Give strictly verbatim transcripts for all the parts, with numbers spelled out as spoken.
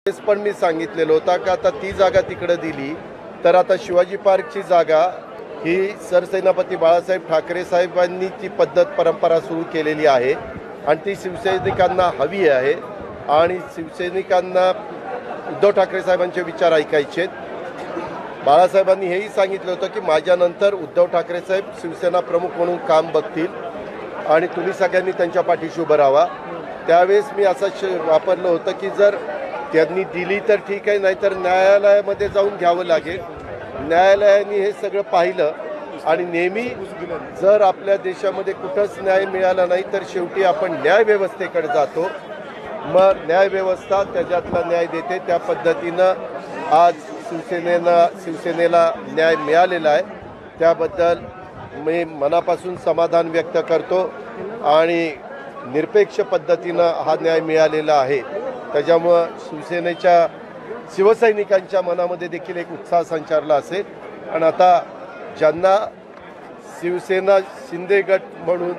पण मी सांगितलेलं होता का आता ती जागा तिकडे दिली तर आता शिवाजी पार्कची जागा ही सरसेनापती बाळासाहेब ठाकरे साहेबांनी ती पद्धत परंपरा सुरू केलेली आहे आणि ती शिवसैनिकांना हवी आहे आणि शिवसैनिकांना उद्धव ठाकरे साहेबांचे विचार ऐकायचे। बाळासाहेबांनी हेही सांगितलं होतं की माझ्यानंतर उद्धव ठाकरे साहेब शिवसेना प्रमुख म्हणून काम बघतील आणि तुम्ही सगळ्यांनी त्यांच्या पाठीशी उभं राहावा। त्यावेळेस मी असं वापरलं होतं की जर त्यांनी दिली तर ठीक आहे, नाहीतर न्यायालयामध्ये जाऊन घ्यावं लागेल। न्यायालयाने हे सगळं पाहिलं आणि नेहमी जर आपल्या देशामध्ये कुठंच न्याय मिळाला नाही तर शेवटी आपण न्यायव्यवस्थेकडे जातो, मग न्यायव्यवस्था त्याच्यातला न्याय देते। त्या पद्धतीनं आज शिवसेनेनं शिवसेनेला न्याय मिळालेला आहे, त्याबद्दल मी मनापासून समाधान व्यक्त करतो आणि निरपेक्ष पद्धतीनं हा न्याय मिळालेला आहे। त्याच्यामुळं शिवसेनेच्या शिवसैनिकांच्या मनामध्ये देखील एक उत्साह संचारला असेल आणि आता ज्यांना शिवसेना शिंदे गट म्हणून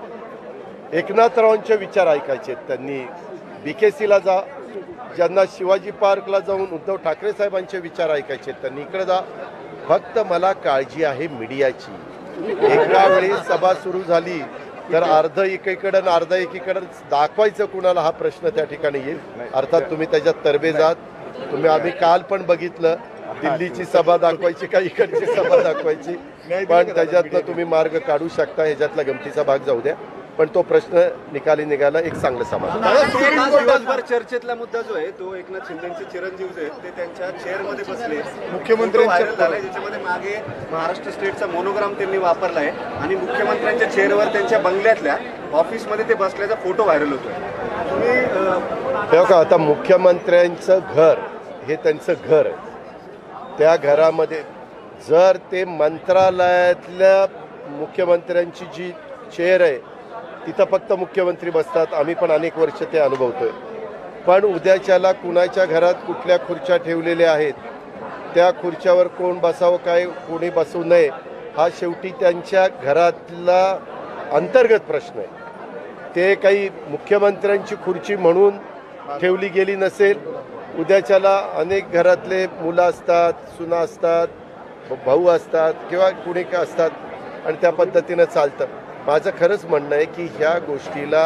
एकनाथरावांचे विचार ऐकायचे त्यांनी बी के सीला जा, ज्यांना शिवाजी पार्कला जाऊन उद्धव ठाकरे साहेबांचे विचार ऐकायचे त्यांनी इकडे जा। फक्त मला काळजी आहे मीडियाची। एका वेळी सभा सुरू झाली तर अर्ध एकीकडे आणि अर्ध एकीकडे दाखवायचं कुणाला हा प्रश्न त्या ठिकाणी येईल। अर्थात तुम्ही त्याच्यात तरबेज आहात। तुम्ही आम्ही काल पण बघितलं दिल्लीची सभा दाखवायची का इकडची सभा दाखवायची, पण त्याच्यातनं तुम्ही मार्ग काढू शकता। ह्याच्यातला गमतीचा भाग जाऊ द्या, पण तो प्रश्न निकाली निघाला एक चांगलं समाधान। दिवसभर चर्चेतला मुद्दा जो आहे तो एकनाथ शिंदेचे चिरंजीव जे आहेत ते त्यांच्या चेअरमध्ये बसले, मुख्यमंत्री व्हायरल झालाय, ज्याच्यामध्ये मागे महाराष्ट्र स्टेटचा मोनोग्राम त्यांनी वापरला आहे आणि मुख्यमंत्र्यांच्या चेअरवर त्यांच्या बंगल्यातल्या ऑफिसमध्ये ते बसल्याचा फोटो व्हायरल होतोय। तुम्ही का आता मुख्यमंत्र्यांचं घर हे त्यांचं घर आहे, त्या घरामध्ये जर ते मंत्रालयातल्या मुख्यमंत्र्यांची जी चेअर आहे तिथं फक्त मुख्यमंत्री बसतात, आम्ही पण अनेक वर्ष ते अनुभवतोय, पण उद्याच्याला कुणाच्या घरात कुठल्या खुर्च्या ठेवलेल्या आहेत त्या खुर्च्यावर कोण बसावं काय कोणी बसू नये हा शेवटी त्यांच्या घरातला अंतर्गत प्रश्न आहे। ते काही मुख्यमंत्र्यांची खुर्ची म्हणून ठेवली गेली नसेल, उद्याच्याला अनेक घरातले मुलं असतात, सुना असतात, भाऊ असतात किंवा कुणी का असतात आणि त्या पद्धतीनं चालतं। माझं खरंच म्हणणं आहे की ह्या गोष्टीला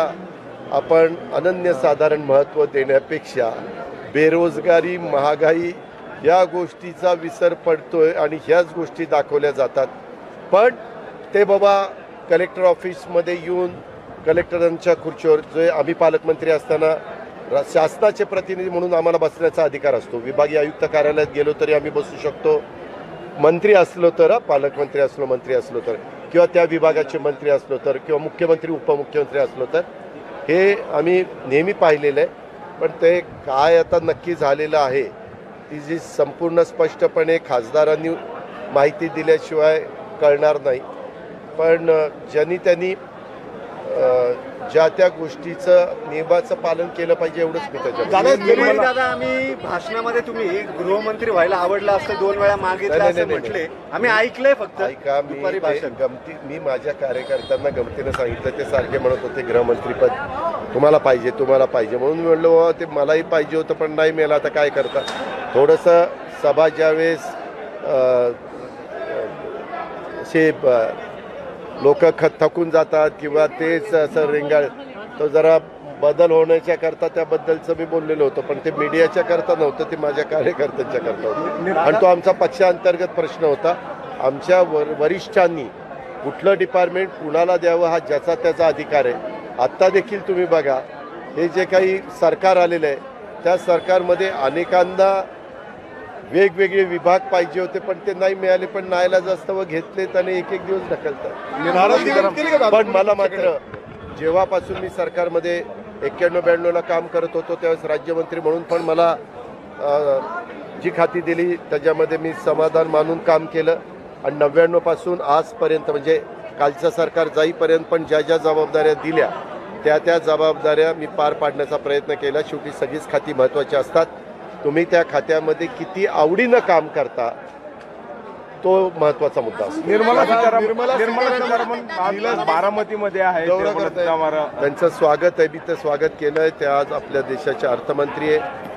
आपण अनन्यसाधारण महत्त्व देण्यापेक्षा बेरोजगारी महागाई या गोष्टीचा विसर पडतोय आणि ह्याच गोष्टी दाखवल्या जातात। पण ते बाबा कलेक्टर ऑफिसमध्ये येऊन कलेक्टरांच्या खुर्चीवर जे आम्ही पालकमंत्री असताना शासनाचे प्रतिनिधी म्हणून आम्हाला बसण्याचा अधिकार असतो, विभागीय आयुक्त कार्यालयात गेलो तरी आम्ही बसू शकतो, मंत्री असलो तर पालकमंत्री असलो मंत्री असलो तर किंवा त्या विभागाचे मंत्री असलो तर किंवा मुख्यमंत्री उपमुख्यमंत्री असलो तर हे आम्ही नेहमी पाहिलेलं आहे। पण ते काय आता नक्की झालेलं आहे ती जी संपूर्ण स्पष्टपणे खासदारांनी माहिती दिल्याशिवाय कळणार नाही, पण ज्यांनी त्यांनी ज्या त्या गोष्टीचं नियमाचं पालन केलं पाहिजे एवढंच मी त्याच्या दादा आम्ही भाषणामध्ये तुम्ही गृहमंत्री व्हायला आवडलं असतं दोन वेळा मागितलं म्हटले, आम्ही ऐकलंय फक्त ऐका मी गमती मी माझ्या कार्यकर्त्यांना गमतीनं सांगितलं, ते सारखे म्हणत होते गृहमंत्रीपद तुम्हाला पाहिजे तुम्हाला पाहिजे म्हणून मी म्हणलो ते मलाही पाहिजे होतं पण नाही मिळालं, आता काय करता। थोडंसं सभा ज्यावेळेस असे लोक खत थकून जातात किंवा तेच असं रेंगाळ तो जरा बदल होण्याच्या करता त्याबद्दलचं मी बोललेलो होतो, पण ते मीडियाच्या करता नव्हतं, ते माझ्या कार्यकर्त्यांच्या करता होतं आणि तो आमचा पक्षांतर्गत प्रश्न होता। आमच्या वर वरिष्ठांनी कुठलं डिपार्टमेंट कुणाला द्यावं हा ज्याचा त्याचा अधिकार आहे। आत्ता देखील तुम्ही बघा हे जे काही सरकार आलेलं आहे त्या सरकारमध्ये अनेकांना वेगवेगळे विभाग पाहिजे होते पण ते नाही मिळाले, पण नाईलाज असतं व घेतलेत आणि एक एक दिवस ढकलतात। पण मला मात्र जेव्हापासून मी सरकारमध्ये एक्क्याण्णव ब्याण्णवला काम करत होतो त्यावेळेस राज्यमंत्री म्हणून पण मला जी खाती दिली त्याच्यामध्ये मी समाधान मानून काम केलं आणि नव्याण्णव पासून आजपर्यंत म्हणजे कालचं सरकार जाईपर्यंत पण ज्या ज्या जबाबदाऱ्या दिल्या त्या त्या जबाबदाऱ्या मी पार पाडण्याचा प्रयत्न केला। शेवटी सगळीच खाती महत्त्वाची असतात, तुम्ही त्या खात्यामध्ये किती आवडीनं काम करता तो महत्वाचा मुद्दा असतो। निर्मला सीतारामन बारामतीमध्ये आहे, त्यांचं स्वागत आहे, मी ते स्वागत केलंय। ते आज आपल्या देशाचे अर्थमंत्री आहे,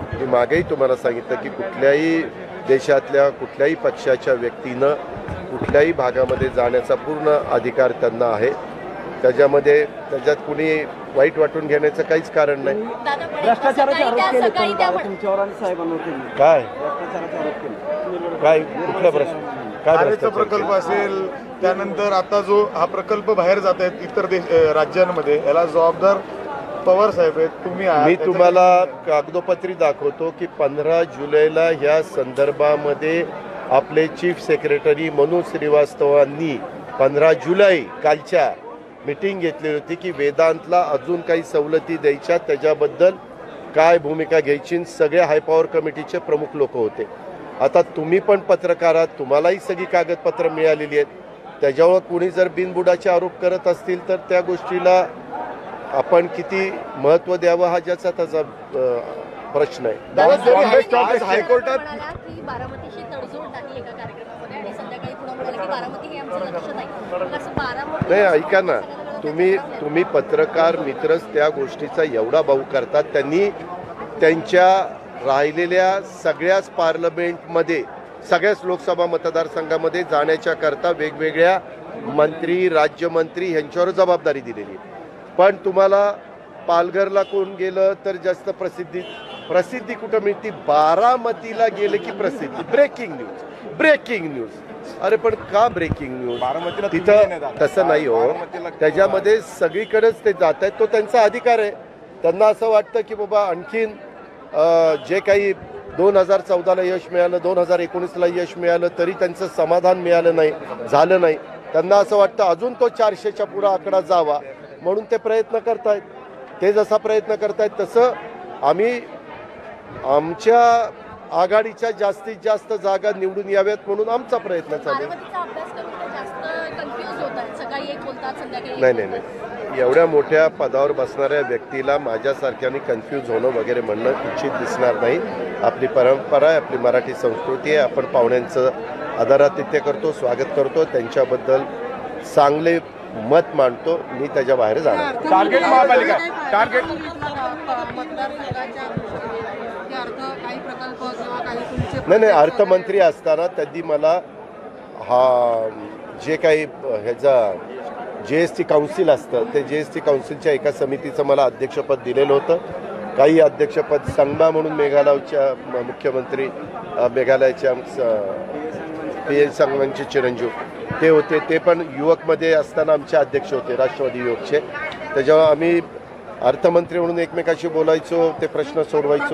मी मागेही तुम्हाला सांगितलं की कुठल्याही देशातल्या कुठल्याही पक्षाच्या व्यक्तीनं कुठल्याही भागामध्ये जाण्याचा पूर्ण अधिकार त्यांना आहे. त्याच्यामध्ये त्याच्यात कुणी वाईट वाटून घेण्याचं काहीच कारण नाही. भ्रष्टाचाराचे आरोप केले तुमच्यावर आणि साहेबांवर. काय भ्रष्टाचाराचे आरोप केले काय कुठला प्रश्न काय आरेचा प्रकल्प असेल, त्यानंतर आता जो हा प्रकल्प बाहेर जात आहेत इतर देश राज्यांमध्ये, याला जबाबदार पवार साहेब आहेत, तुम्ही आहात. मी तुम्हाला कागदोपत्री दाखवतो की पंधरा जुलैला ह्या संदर्भामध्ये आपले चीफ सेक्रेटरी मनोज श्रीवास्तवांनी पंधरा जुलै कालच्या मीटिंग घेतली होती की वेदांतला अजून काही सवलती द्यायच्या, त्याच्याबद्दल काय भूमिका घ्यायची. सगळे हायपॉवर कमिटीचे प्रमुख लोक होते. आता तुम्ही पण पत्रकार आहात, तुम्हालाही सगळी कागदपत्र मिळालेली आहेत. त्याच्यावर कुणी जर बिनबुडाचे आरोप करत असतील तर त्या गोष्टीला आपण किती महत्त्व द्यावं हा ज्याचा त्याचा प्रश्न आहे. आज हायकोर्टात की बारामतीशी तडजोड नाही एका कार्यक्रमामध्ये आणि संध्याकाळी पुन्हा म्हणाले की बारामती हे आमचं लक्ष नाही. मग असं बारामती नाही ऐका ना, तुम्ही तुम्ही पत्रकार मित्रच त्या गोष्टीचा एवढा भाऊ करतात. त्यांनी त्यांच्या राहिलेल्या सगळ्याच पार्लमेंटमध्ये सगळ्याच लोकसभा मतदारसंघामध्ये जाण्याच्या करता वेगवेगळ्या मंत्री राज्यमंत्री यांच्यावर जबाबदारी दिलेली आहे. पण तुम्हाला पालघरला कोण गेलं तर जास्त प्रसिद्धी प्रसिद्धी कुठं मिळते? बारामतीला गेलं की प्रसिद्धी. Breaking news breaking news. अरे पण का ब्रेकिंग न्यूज? बारामतीला तिथं तसं नाही हो. त्याच्यामध्ये सगळीकडेच ते जात आहेत, तो त्यांचा अधिकार आहे. त्यांना असं वाटतं की बाबा आणखीन जे काही दोन हजार चौदाला यश मिळालं, दोन हजार एकोणीसला यश मिळालं तरी त्यांचं समाधान मिळालं नाही, झालं नाही. त्यांना असं वाटतं अजून तो चारशेच्या पुढे आकडा जावा, म्हणून ते प्रयत्न करतायत. ते जसा प्रयत्न करतायत तसं आम्ही आमच्या आघाडीच्या जास्तीत जास्त जागा निवडून याव्यात म्हणून आमचा प्रयत्न चालू आहे. बारामतीचा अभ्यास करून ते जास्त कन्फ्युज होतात. सकाळी एक बोलतात संध्याकाळी नाही नाही नाही एवढ्या मोठ्या पदावर बसणाऱ्या व्यक्तीला माझ्यासारख्याने कन्फ्यूज होणं वगैरे म्हणणं इच्छित दिसणार नाही. आपली परंपरा आहे, आपली मराठी संस्कृती आहे. आपण पाहुण्यांचं आदरातिथ्य करतो, स्वागत करतो, त्यांच्याबद्दल चांगले मत मांडतो. मी त्याच्या बाहेर जाणार. टार्गेट महापालिका टार्गेट नाही नाही अर्थमंत्री असताना त्यांनी मला हा जे काही ह्याचा जे एस टी काउन्सिल असतं ते जे एस टी काउन्सिलच्या एका समितीचं मला अध्यक्षपद दिलेलं होतं. काही अध्यक्षपद संगमा म्हणून मेघालयच्या मुख्यमंत्री मेघालयाच्या पी एन संगमांचे चिरंजीव ते होते. ते पण युवकमध्ये असताना आमचे अध्यक्ष होते राष्ट्रवादी युवकचे. त्याच्यावर आम्ही अर्थमंत्री म्हणून एकमेकाशी बोलायचो, ते प्रश्न सोडवायचो.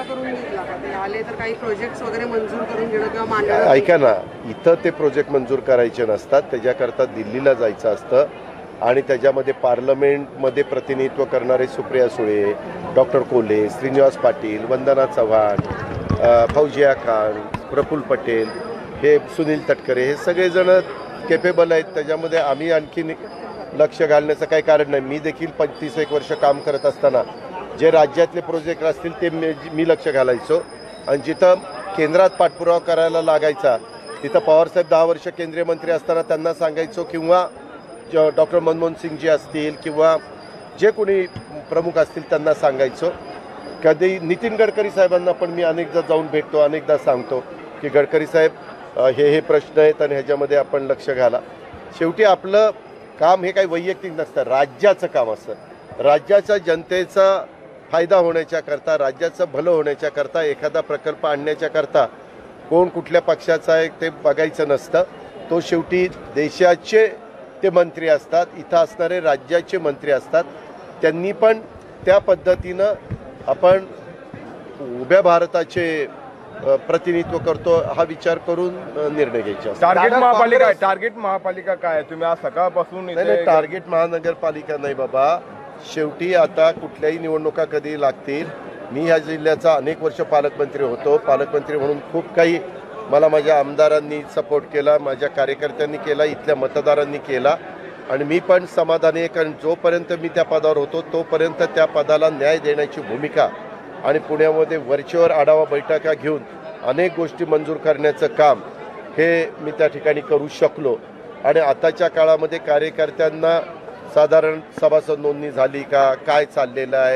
ऐका ना, इथं ते प्रोजेक्ट मंजूर करायचे नसतात, त्याच्याकरता दिल्लीला जायचं असतं. आणि त्याच्यामध्ये पार्लमेंटमध्ये प्रतिनिधित्व करणारे सुप्रिया सुळे, डॉक्टर कोल्हे, श्रीनिवास पाटील, वंदना चव्हाण, फौजिया खान, प्रफुल्ल पटेल, हे सुनील तटकरे, हे सगळेजण केपेबल आहेत. त्याच्यामध्ये आम्ही आणखीन लक्ष घालण्याचं काही कारण नाही. मी देखील पंचवीस एक वर्ष काम करत असताना जे राज्यातले प्रोजेक्ट असतील ते मी लक्ष घालायचो. आणि जिथं केंद्रात पाठपुरावा करायला लागायचा तिथं पवारसाहेब दहा वर्ष केंद्रीय मंत्री असताना त्यांना सांगायचो, किंवा डॉक्टर मनमोहन सिंगजी असतील किंवा जे कोणी प्रमुख असतील त्यांना सांगायचो. कधी नितीन गडकरी साहेबांना पण मी अनेकदा जाऊन भेटतो, अनेकदा सांगतो की गडकरी साहेब हे हे प्रश्न आहेत आणि ह्याच्यामध्ये आपण लक्ष घाला. शेवटी आपलं काम हे काही वैयक्तिक नसतं, राज्याचं काम असतं. राज्याच्या जनतेचा फायदा होण्याच्या करता, राज्याचं भलं होण्याच्या करता, एखादा प्रकल्प आणण्याच्या करता कोण कुठल्या पक्षाचा आहे ते बघायचं नसतं. तो शेवटी देशाचे ते मंत्री असतात, इथं असणारे राज्याचे मंत्री असतात. त्यांनी पण त्या पद्धतीनं आपण उभ्या भारताचे प्रतिनिधित्व करतो हा विचार करून निर्णय घ्यायचा. टार्गेट महापालिका टार्गेट महापालिका काय? तुम्ही आज सकाळपासून नाही, टार्गेट महानगरपालिका नाही बाबा. शेवटी आता कुठल्याही निवडणुका कधी लागतील. मी ह्या जिल्ह्याचा अनेक वर्ष पालकमंत्री होतो. पालकमंत्री म्हणून खूप काही मला माझ्या आमदारांनी सपोर्ट केला, माझ्या कार्यकर्त्यांनी केला, इथल्या मतदारांनी केला. आणि मी पण समाधानी आहे, कारण जोपर्यंत मी त्या पदावर होतो तोपर्यंत त्या पदाला न्याय देण्याची भूमिका आणि पुण्यामध्ये वरचेवर आढावा बैठका घेऊन अनेक गोष्टी मंजूर करण्याचं काम हे मी त्या ठिकाणी करू शकलो. आणि आताच्या काळामध्ये कार्यकर्त्यांना साधारण सभासद नोंदणी झाली का, काय चाललेलं आहे,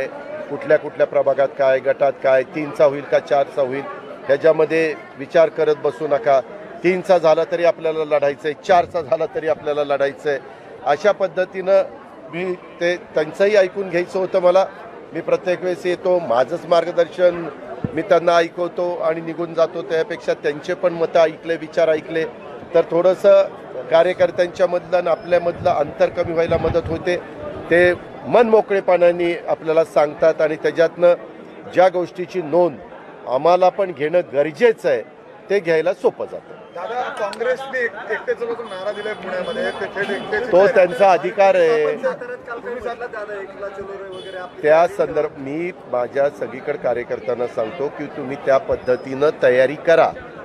कुठल्या कुठल्या प्रभागात काय, गटात काय, तीनचा होईल का चारचा होईल ह्याच्यामध्ये विचार करत बसू नका. तीनचा झाला तरी आपल्याला लढायचं आहे, चारचा झाला तरी आपल्याला लढायचं आहे. अशा पद्धतीनं मी ते त्यांचंही ऐकून घ्यायचं होतं मला. मी प्रत्येक वेळेस येतो, माझंच मार्गदर्शन मी त्यांना ऐकवतो आणि निघून जातो. त्यापेक्षा त्यांचे पण मतं ऐकले, विचार ऐकले तर थोडंसं कार्यकर्त्यांच्यामधलं आणि आपल्यामधलं अंतर कमी व्हायला मदत होते. ते मन मोकळेपणाने आपल्याला सांगतात आणि त्याच्यातनं ज्या गोष्टीची नोंद आम्हाला पण घेणं गरजेचं आहे ते घ्यायला सोपं जातं. दादा, काँग्रेसने एक- एकट्याचं बसून नारा दिलाय पुण्यामध्ये, ते थेट एकट्याचे- तो त्यांचा अधिकार आहे. साताऱ्यात काल काय म्हटलं दादा, एकला चलो रे वगैरे आपली त्या संदर्भ मी माझ्या सगळीकडे कार्यकर्त्यांना सांगतो की तुम्ही त्या पद्धतीनं तयारी करा.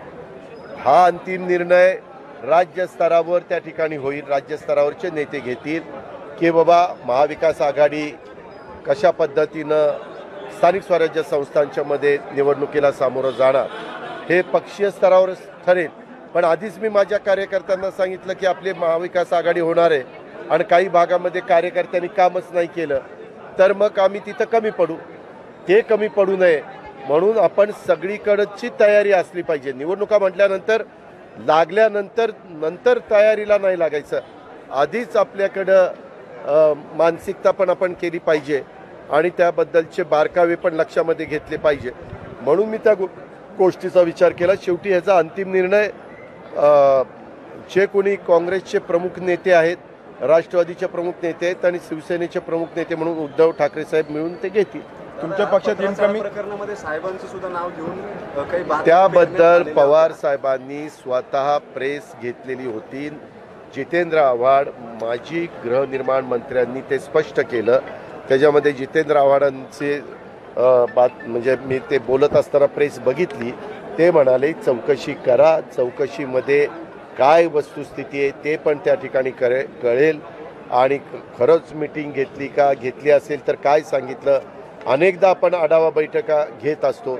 हा अंतिम निर्णय राज्य स्तरावर त्या ठिकाणी होईल. राज्य स्तरावरचे नेते घेतील की बाबा महाविकास आघाडी कशा पद्धतीनं स्थानिक स्वराज्य संस्थांच्या मध्ये निवडणुकीला सामोरं जाणार हे पक्षीय स्तरावर ठरेल. पण आधीच मी माझ्या कार्यकर्त्यांना सांगितलं की आपली महाविकास आघाडी होणार आहे आणि काही भागामध्ये कार्यकर्त्यांनी कामच नाही केलं तर मग आम्ही तिथं कमी पडू. ते कमी पडू नये म्हणून आपण सगळीकडची तयारी असली पाहिजे. निवडणुका म्हटल्यानंतर लागल्यानंतर नंतर तयारीला नाही लागायचं. आधीच आपल्याकडं अ, मानसिकता पण आपण केली पाहिजे आणि त्याबद्दलचे बारकावे पण लक्षामध्ये घेतले पाहिजे. म्हणून मी त्या गो गोष्टीचा विचार केला. शेवटी ह्याचा अंतिम निर्णय अ, जे कोणी काँग्रेसचे प्रमुख नेते आहेत, राष्ट्रवादीचे प्रमुख नेते आहेत आणि शिवसेनेचे प्रमुख नेते म्हणून उद्धव ठाकरे साहेब मिळून ते घेतील. तुमच्या पक्षात इन्कमिंग प्रकरणामध्ये साहेबांचं सुद्धा नाव घेऊन अ, काही बातम्या त्याबद्दल आलेल्या पवार साहेबांनी स्वतः प्रेस घेतलेली होती. जितेंद्र आव्हाड माजी गृहनिर्माण मंत्र्यांनी ते स्पष्ट केलं. त्याच्यामध्ये जितेंद्र आव्हाडांचे अ, बात म्हणजे मी ते बोलत असताना प्रेस बघितली. ते म्हणाले चौकशी करा, चौकशीमध्ये काय वस्तुस्थिती आहे ते पण त्या ठिकाणी करे कळेल आणि खरंच मीटिंग घेतली का, घेतली असेल तर काय सांगितलं. अनेकदा आपण आढावा बैठका घेत असतो,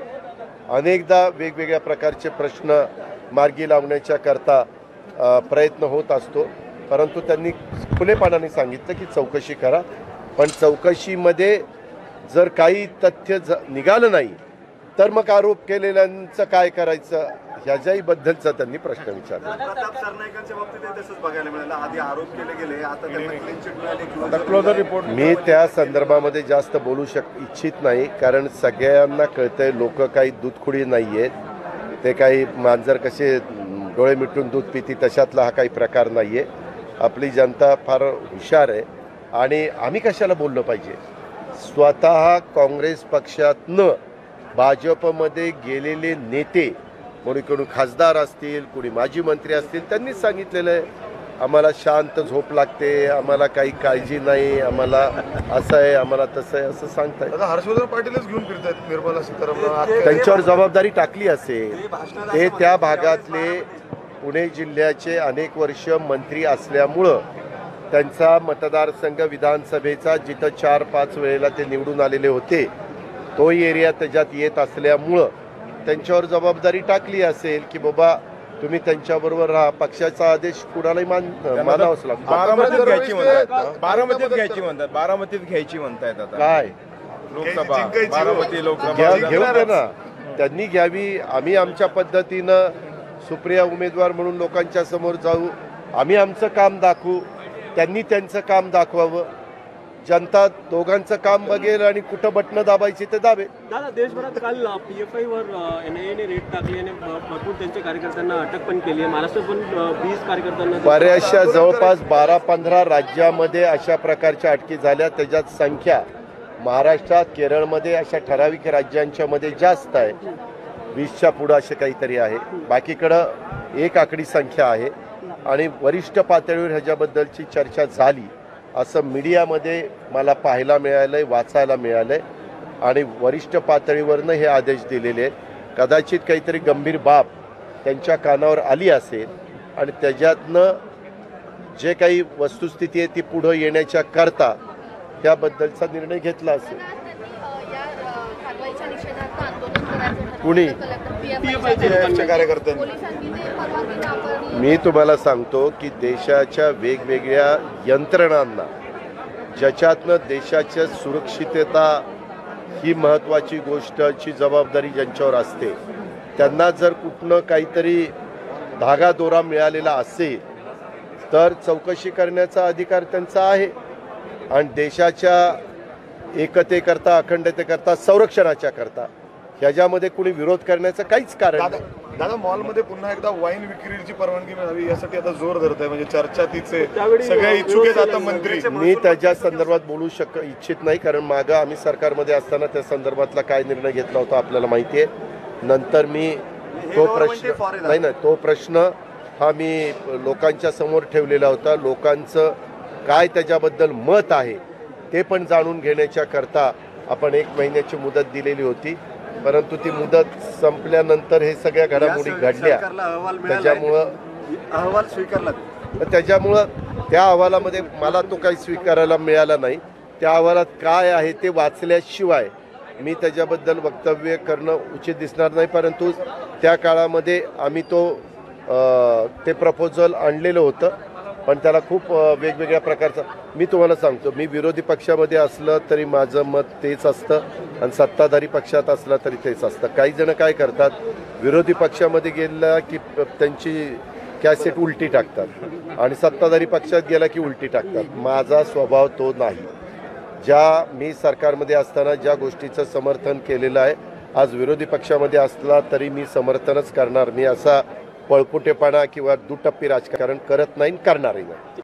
अनेकदा वेगवेगळ्या प्रकारचे प्रश्न मार्गी लावण्याच्या करता अ, प्रयत्न होत असतो. परंतु त्यांनी खुलेपणाने सांगितलं की चौकशी करा, पण चौकशीमध्ये जर काही तथ्य ज निघालं नाही तर मग आरोप केलेल्यांचं काय करायचं ह्याच्याही बद्दलचा त्यांनी प्रश्न विचारला. प्रताप सरनाईकांच्या बाबतीत तसंच बघायला मिळालं. आधी आरोप केले गेले, आता त्यांना क्लीन चिट मिळाली. क्लोजर रिपोर्ट मी त्या संदर्भामध्ये जास्त बोलू शक इच्छित नाही, कारण सगळ्यांना कळतंय लोक काही दूधखुडी नाही आहेत. ते काही मांजर कसे डोळे मिटून दूध पिती तशातला हा काही प्रकार नाही आहे. आपली जनता फार हुशार आहे आणि आम्ही कशाला बोललं पाहिजे. स्वतः काँग्रेस पक्षातनं भाजपमध्ये गेलेले नेते, कोणी कोणी खासदार असतील, कोणी माजी मंत्री असतील, त्यांनीच सांगितलेलं आहे आम्हाला शांत झोप लागते, आम्हाला काही काळजी नाही, आम्हाला असं आहे, आम्हाला तसं आहे, असं सांगताय. दादा, हर्षवर्धन पाटीलच घेऊन फिरतायत निर्मला सीतारामन. त्यांच्यावर जबाबदारी टाकली असेल. ते त्या भागातले पुणे जिल्ह्याचे अनेक वर्ष मंत्री असल्यामुळं त्यांचा मतदारसंघ विधानसभेचा जिथं चार पाच वेळेला ते निवडून आलेले होते तोही एरिया त्याच्यात येत असल्यामुळं त्यांच्यावर जबाबदारी टाकली असेल की बाबा तुम्ही त्यांच्याबरोबर राहा. पक्षाचा आदेश कुणालाही मान मानावाच लागतो. बारामतीत घ्यायची म्हणतात बारामतीत घ्यायची म्हणतात बारामतीत घ्यायची म्हणतायत आता काय लोकसभा बारामती लोकसभा घ्या घेऊ दे ना, त्यांनी घ्यावी. आम्ही आमच्या पद्धतीनं सुप्रिया उमेदवार म्हणून लोकांच्या समोर जाऊ, आम्ही आमचं काम दाखवू, त्यांनी त्यांचं काम दाखवावं. जनता दोघांचं काम बघेल आणि कुठं बटणं दाबायची ते दाबे. दादा, देशभरात काल पी एफ आयवर एन आय एने रेड टाकली आणि भरपूर त्यांच्या कार्यकर्त्यांना अटक पण केली आहे. महाराष्ट्रात पण वीस कार्यकर्त्यांना बऱ्याचशा जवळपास बारा पंधरा राज्यामध्ये अशा प्रकारच्या अटकी झाल्या. त्याच्यात संख्या महाराष्ट्रात, केरळमध्ये अशा ठराविक राज्यांच्या मध्ये जास्त आहे. वीसच्या पुढं असे काहीतरी आहे. बाकीकडं एक आकडी संख्या आहे आणि वरिष्ठ पातळीवर ह्याच्याबद्दलची चर्चा झाली असं मीडियामध्ये मला पाहायला मिळालंय, वाचायला मिळालंय आणि वरिष्ठ पातळीवरनं हे आदेश दिलेले आहेत. कदाचित काहीतरी गंभीर बाब त्यांच्या कानावर आली असेल आणि त्याच्यातनं जे काही वस्तुस्थिती आहे ती पुढं येण्याच्या करता त्याबद्दलचा निर्णय घेतला असेल. कुणी मी तुम्हाला सांगतो की देशाच्या वेगवेगळ्या यंत्रणांना ज्याच्यातनं देशाच्या सुरक्षितता ही महत्त्वाची गोष्टची जबाबदारी ज्यांच्यावर असते त्यांना जर कुठनं काहीतरी धागादोरा मिळालेला असेल तर चौकशी करण्याचा अधिकार त्यांचा आहे आणि देशाच्या एकतेकरता अखंडतेकरता संरक्षणाच्या करता ह्याच्यामध्ये कुणी विरोध करण्याचं काहीच कारण दादा नाही. दादा मॉलमध्ये पुन्हा एकदा वाईन विक्रीची परवानगी मिळावी यासाठी आता जोर धरत आहे म्हणजे चर्चा तिचे त्यावेळी सगळे इच्छुक आहेत आता मंत्री. मी त्याच्या संदर्भात बोलू शक इच्छित नाही कारण मागं आम्ही सरकारमध्ये असताना त्या संदर्भातला काय निर्णय घेतला होता आपल्याला माहिती आहे. नंतर मी तो प्रश्न नाही नाही तो प्रश्न हा मी लोकांच्या समोर ठेवलेला होता. लोकांचं काय त्याच्याबद्दल मत आहे ते पण जाणून घेण्याच्या करता आपण एक महिन्याची मुदत दिलेली होती, परंतु ती मुदत संपल्यानंतर हे सगळ्या घडामोडी घडल्या. त्याच्यामुळं अहवाल स्वीकारला त्याच्यामुळं त्या अहवालामध्ये मला तो काही स्वीकारायला मिळाला नाही. त्या अहवालात काय आहे ते वाचल्याशिवाय मी त्याच्याबद्दल वक्तव्य करणं उचित दिसणार नाही. परंतु त्या काळामध्ये आम्ही तो ते प्रपोजल आणलेलं होतं पण त्याला खूप वेगवेगळ्या प्रकारचं मी तुम्हाला सांगतो. मी विरोधी पक्षामध्ये असलं तरी माझं मत तेच असतं आणि सत्ताधारी पक्षात असलं तरी तेच असतं. काही जण काय करतात विरोधी पक्षामध्ये गेला की त्यांची कॅसेट उलटी टाकतात आणि सत्ताधारी पक्षात गेला की उलटी टाकतात. माझा स्वभाव तो नाही. ज्या मी सरकारमध्ये असताना ज्या गोष्टीचं समर्थन केलेलं आहे आज विरोधी पक्षामध्ये असला तरी मी समर्थनच करणार. मी असा पळपुटेपणा किंवा दुटप्पी राजकारण करत नाही करणारही नाही.